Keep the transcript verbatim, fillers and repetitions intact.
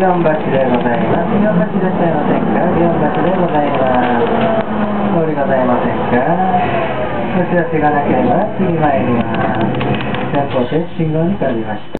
祇園橋でございます。祇園橋いらっしゃいませんか？祇園橋でございます。通りございませんか？お知らせがなければ次参ります。前方停止信号に変わりました。